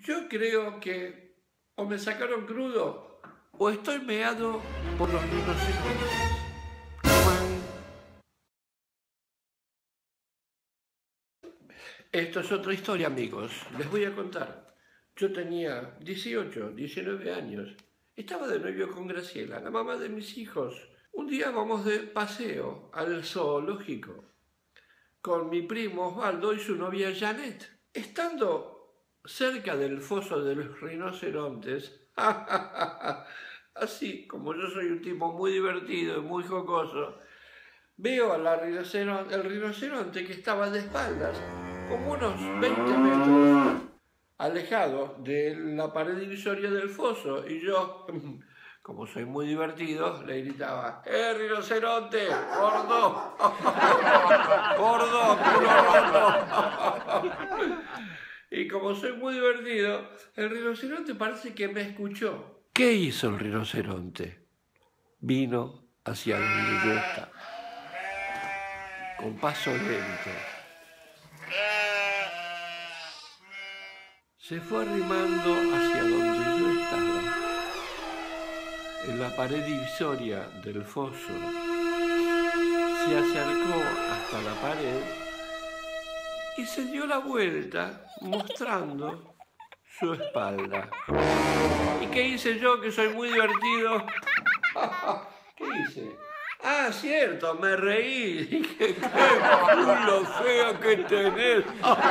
Yo creo que o me sacaron crudo o estoy meado por los rinocerontes. Esto es otra historia, amigos. Les voy a contar. Yo tenía 18, 19 años. Estaba de novio con Graciela, la mamá de mis hijos. Un día vamos de paseo al zoológico con mi primo Osvaldo y su novia Janet. Estando cerca del foso de los rinocerontes, así como yo soy un tipo muy divertido y muy jocoso, veo el rinoceronte que estaba de espaldas, como unos 20 metros alejado de la pared divisoria del foso, y yo, como soy muy divertido, le gritaba: rinoceronte! ¡Gordo! ¡Gordo! ¡Culo roto! Y como soy muy divertido, el rinoceronte parece que me escuchó. ¿Qué hizo el rinoceronte? Vino hacia donde yo estaba, con paso lento. Se fue arrimando hacia donde yo estaba, en la pared divisoria del foso. Se acercó hasta la pared y se dio la vuelta mostrando su espalda. ¿Y qué hice yo, que soy muy divertido? ¿Qué hice? Ah, cierto, me reí. Dije: ¡qué culo feo que tenés!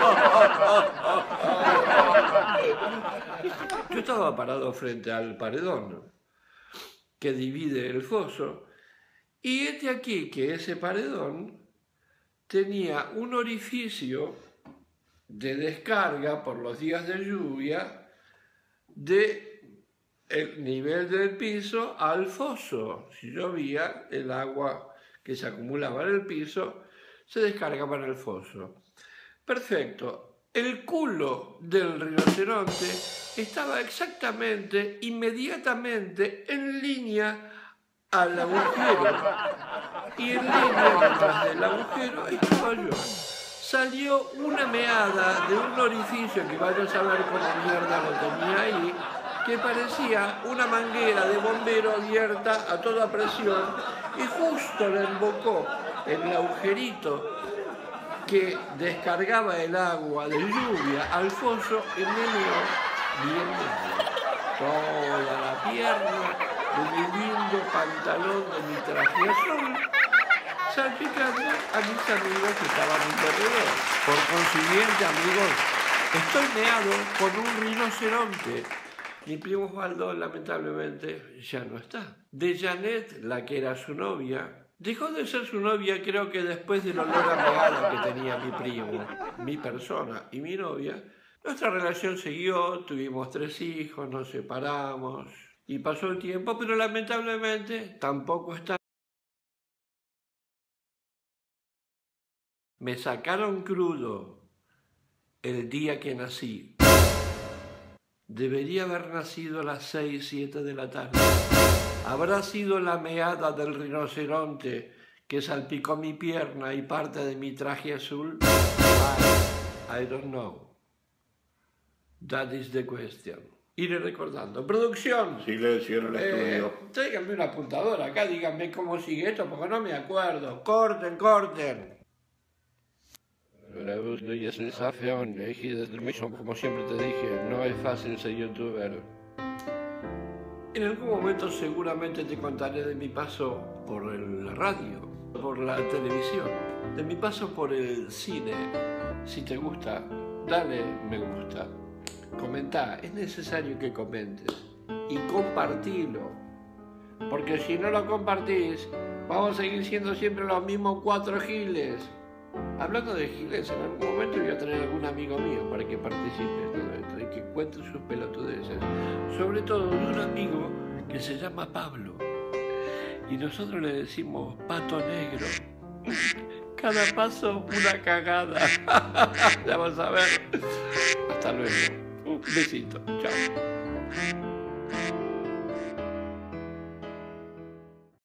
Yo estaba parado frente al paredón que divide el foso, y este aquí, que ese paredón tenía un orificio de descarga por los días de lluvia de el nivel del piso al foso. Si llovía, el agua que se acumulaba en el piso se descargaba en el foso. Perfecto. El culo del rinoceronte estaba exactamente, inmediatamente, en línea al agujero. Y en línea detrás del agujero estaba yo. Salió una meada de un orificio que vaya a saber cómo mierda lo tenía ahí, que parecía una manguera de bombero abierta a toda presión, y justo le embocó en el agujerito que descargaba el agua de lluvia al foso, y me meó bien mal. Toda la pierna de mi lindo pantalón de mi traje azul, salpicando a mis amigos que estaban alrededor. Por consiguiente, amigos, estoy meado con un rinoceronte. Mi primo Osvaldo, lamentablemente, ya no está. De Janet, la que era su novia, dejó de ser su novia, creo que después del olor a meada que tenía mi primo, mi persona y mi novia. Nuestra relación siguió, tuvimos 3 hijos, nos separamos y pasó el tiempo, pero lamentablemente tampoco está. Me sacaron crudo el día que nací. Debería haber nacido a las 6, 7 de la tarde. ¿Habrá sido la meada del rinoceronte que salpicó mi pierna y parte de mi traje azul? I don't know. That is the question. Iré recordando. Producción. Silencio en el estudio. Tráiganme una apuntadora acá, díganme cómo sigue esto, porque no me acuerdo. Corten, corten. Y sensación, como siempre te dije, no es fácil ser youtuber. En algún momento seguramente te contaré de mi paso por la radio, por la televisión, de mi paso por el cine. Si te gusta, dale me gusta, comentá, es necesario que comentes y compartilo, porque si no lo compartís, vamos a seguir siendo siempre los mismos 4 giles. Hablando de giles, en algún momento voy a traer algún amigo mío para que participe en todo esto y que cuente sus pelotudeces. Sobre todo de un amigo que se llama Pablo. Y nosotros le decimos Pato Negro. Cada paso una cagada. Ya vas a ver. Hasta luego. Un besito. Chao.